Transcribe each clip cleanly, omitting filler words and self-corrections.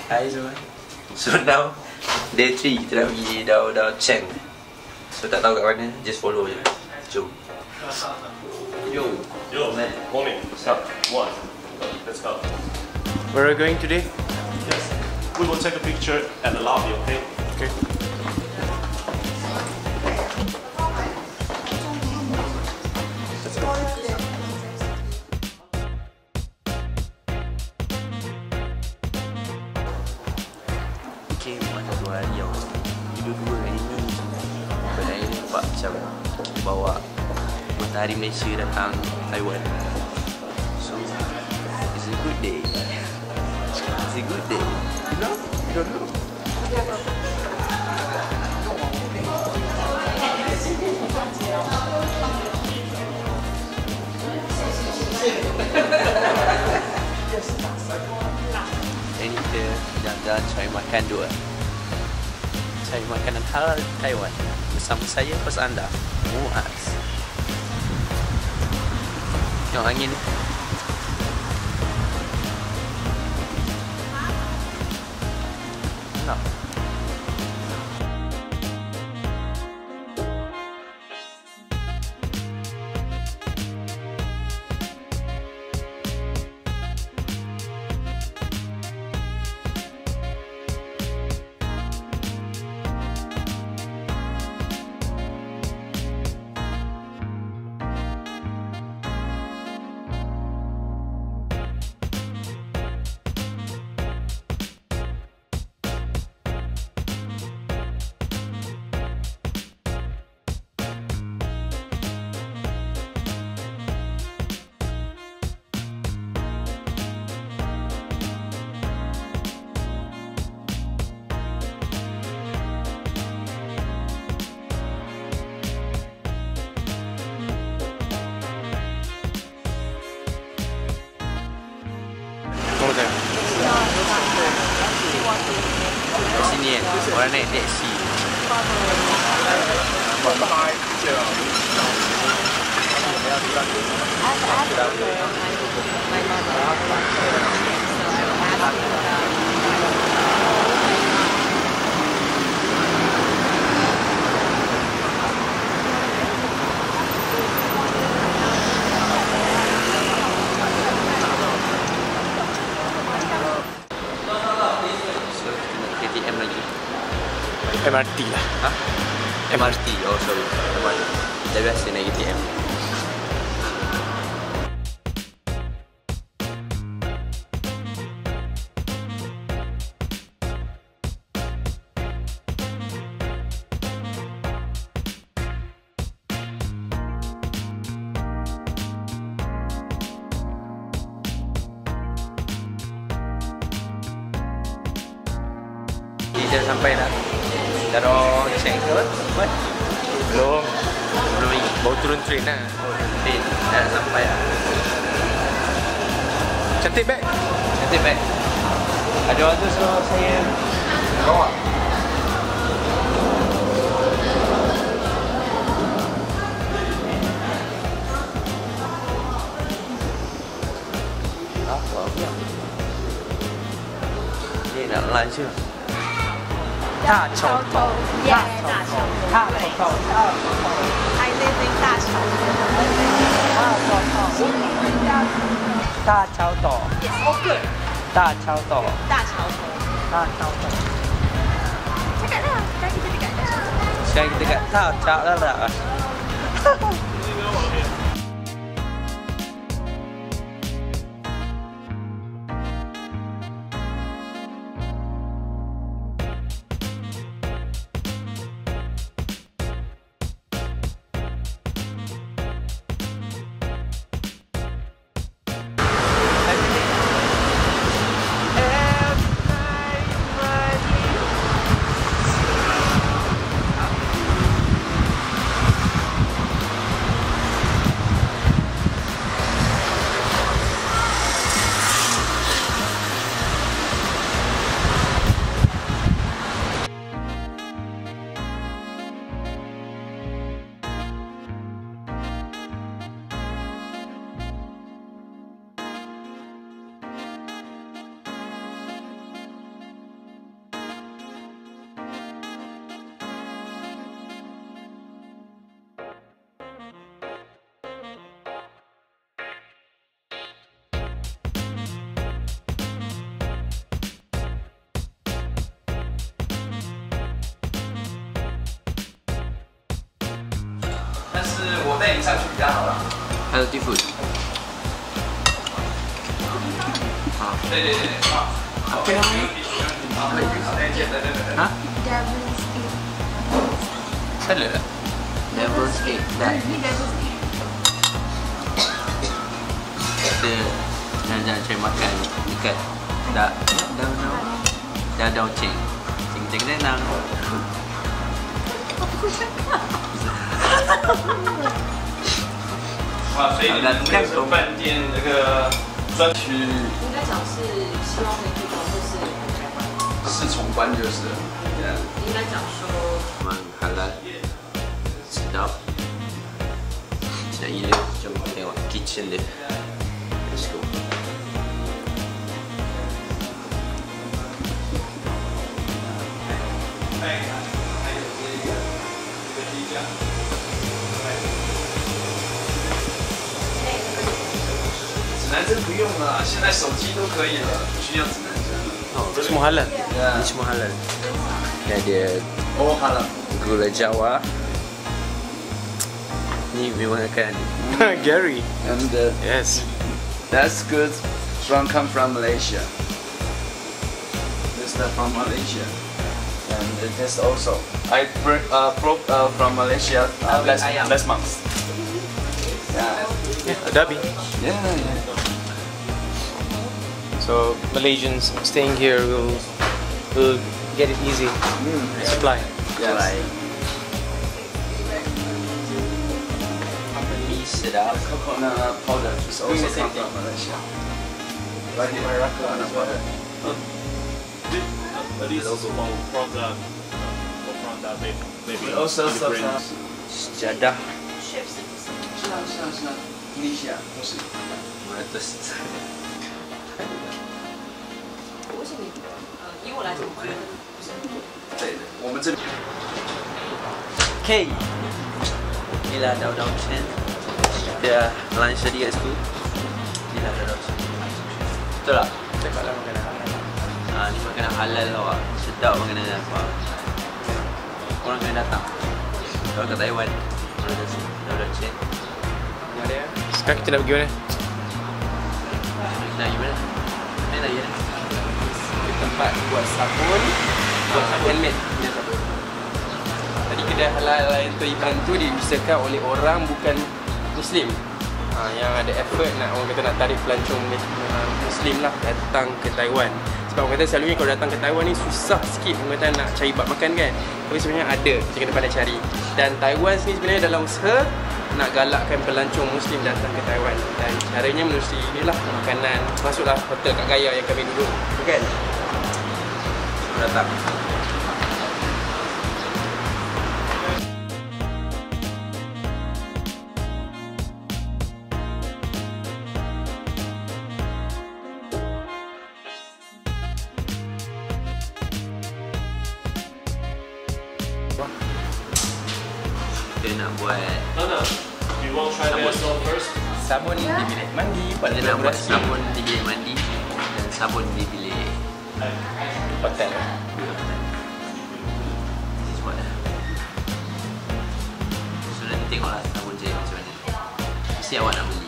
Hai semua. So now day 3 kita dah pergi Dao Cheng. So tak tahu kat mana, just follow je. Jom. Yo, man. Morning. What's up? One. Let's go. Where are we going today? Yes. We will take a picture at the lobby, okay? Okay. Let's go. Okay, mana 2 hari yang dua-dua hari ni saya nampak macam bawa matahari Malaysia datang Taiwan. So it's a good day. It's a good day. You know? You don't know? Ini kita jalan-jalan cari makan dua. Cari makanan halal Taiwan bersama saya plus anda, Muaz. Tengok angin ni. Nak. Di sini kan, orang naik taksi. KTM lagi. MRT lah. Ha? MRT. Oh sorry. MRT. Dah biasa naik KTM. Kita dah sampai dah. Dao Cheng ke apa? Belum. Belum lagi. Baru turun train lah. Train dah sampai dah. Cantik bag. Cantik baik. Ada orang tu suruh saya bawa. Apa pula? Ni nak lunch ke? 大桥头 Yeah, 大桥头。 大桥头 I live in 大桥头。 大桥头 Yes. Oh, good. 大桥头大桥头。 大桥头 Cakap lah. Dah kita dekat dah. Sekarang kita kat Tao dah lah. 你上去比较好了。 Healthy food. 对对对，好。OK。 Hah? Salad lah. Devil's egg. Dah. Kita jangan cari makan dekat dah ceng. Ceng nenang. 哇，所以你们这是饭店这个专区应该讲是希望可以推广就是台湾， 是闯关就是了。 应该讲说 Memang halal. Sedap. Sedap gila. Jom tengok kitchen dia. Let's go. 指南针不用了，现在手机都可以了，不需要指南针。 Oh, Semua halal. Ini semua halal. Dia ada Oh halal. gula Jawa. Ni memang akan Gary. And Yes. that's good. Come from Malaysia. This is from Malaysia. And this also. I bring from Malaysia last month. Yeah. Adabi. Yeah, yeah. So Malaysians staying here will get it easy. Supply. Yes. sedap. Coconut powder is also come from Malaysia. Like coconut powder. At least from that maybe Also you some bring- Sejadah. 是啊，听一下，不是。 100. 为什么以我来讲，我觉得不是。 对的，我们这里。 Okay. Inilah daun-daun cen. Kita lunch tadi kat situ. Inilah daun-daun cen. Betul tak? Cakaplah makanan halal. Ni makanan halal tau lah. Sedap makanan dia. Orang kena datang. Kalau kat Taiwan, daun-daun cen. Sekarang kita nak pergi mana? Kita nak pergi mana? Mana lagi kan? Tempat buat sabun. Buat sabun handmade. Punya sabun. Tadi kedai halal yang Iban tu diusahakan oleh orang bukan Muslim. Yang ada effort nak orang kata nak tarik pelancong Muslim lah datang ke Taiwan. Sebab orang kata selalunya kalau datang ke Taiwan ni susah sikit orang kata nak cari bab makan kan. Tapi sebenarnya ada, kita kena pandai cari. Dan Taiwan sini sebenarnya dalam usaha nak galakkan pelancong Muslim datang ke Taiwan. Dan caranya menerusi inilah makanan. Masuklah hotel Kak Gaya yang kami duduk, bukan? Datang. Kita nak buat No. You want to try this one first? Sabun di bilik mandi. kita nak buat sabun di bilik mandi dan sabun di bilik Hotel. Buat dah. So nanti tengoklah sabun je macam mana. Mesti awak nak beli.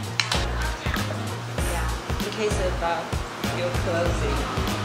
In case of your clothing.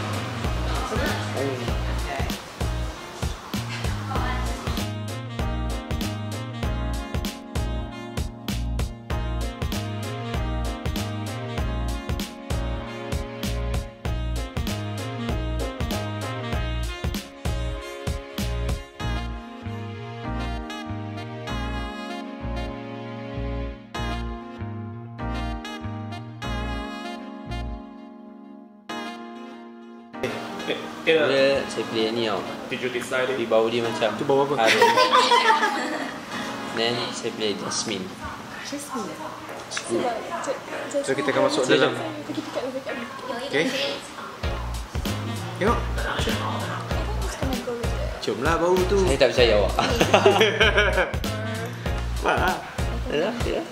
Dia saya pilih yang ni tau. Did you decide Tapi it? bau dia macam Tu bau apa? harum. Then saya pilih jasmine. So kita akan masuk dalam. Okay. Tengok. Ciumlah bau tu. Saya tak percaya awak. Mak. Dah, dah.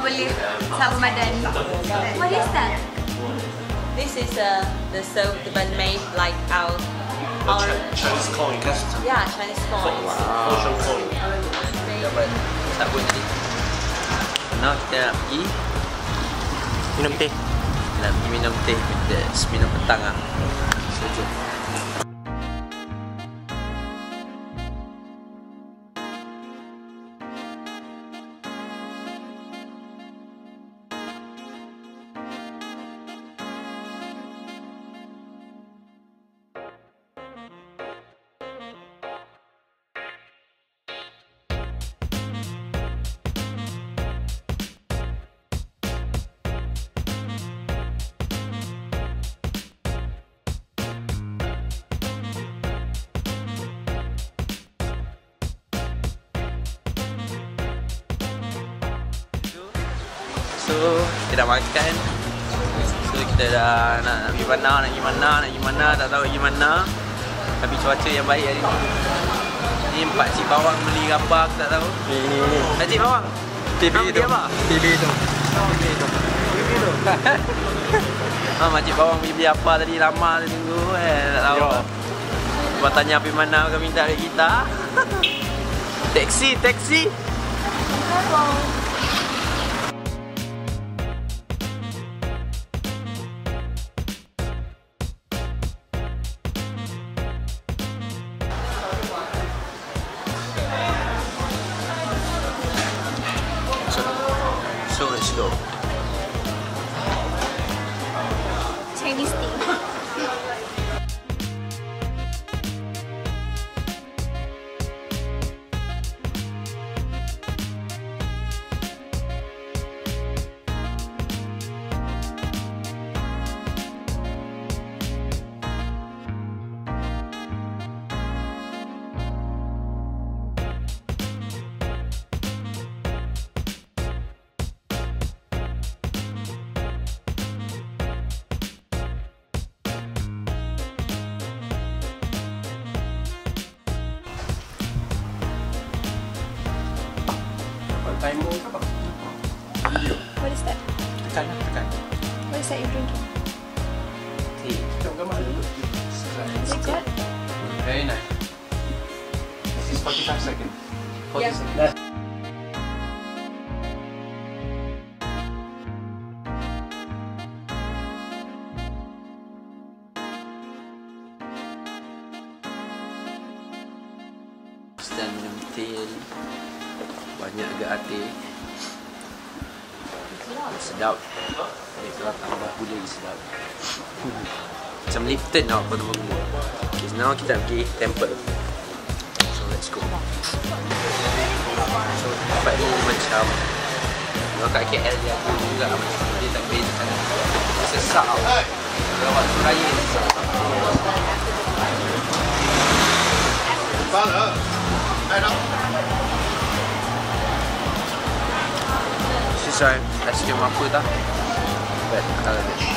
boleh sama badan. What is that? This is the soap that made like our Chinese coin. yeah, Chinese coins. Ocean coin. Dapat sabun tadi. Now kita nak pergi Minum teh. nak pergi minum teh. Minum petang lah. So jom. So kita dah makan. So kita dah nak pergi mana, tak tahu pergi mana. Tapi cuaca yang baik hari ni. Ni Pakcik Bawang beli apa aku tak tahu. Ni. Pakcik Bawang. TV beli tu. apa? TV tu. Pakcik Bawang beli apa tadi, lama dah tunggu tak tahu. Yo. Buat tanya pergi mana, kau minta duit kita. Taxi. So let's go. Chinese tea. Timer ke apa? What is that? Tekan. What is that you're drinking? Tea. Tengok gambar dulu. Is it good? Very nice. This is 45 seconds. 40 Yeah. seconds. Sedang minum teh. Banyak agak hati. Sedap. Dia kalau tambah gula lagi sedap. Macam Lipton tau pada bumbu. Okay, now kita nak pergi temple. So let's go. So tempat ni macam kalau kat KL dia aku juga macam dia tak beza sangat. Sesak tau. Kalau waktu raya sesak. Susah aiskrim apa tak? But I love it.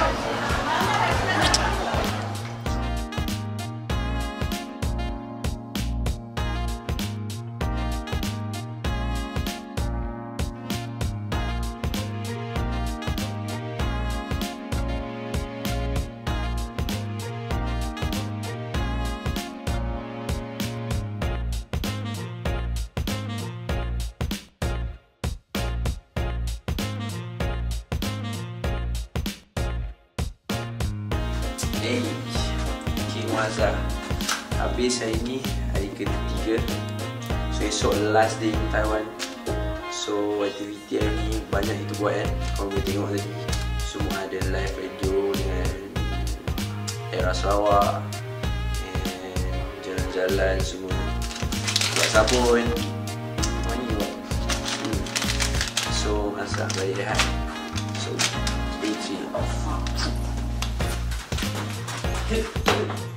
Hey, King Mazhar. Habis hari ni, hari ketiga. So esok last day in Taiwan. So aktiviti hari ni banyak kita buat kan. Kalau boleh tengok tadi, semua ada live radio dengan Era Sarawak, jalan-jalan semua. Buat sabun. Mana ni buat? So Mazhar balik rehat. So stay tuned.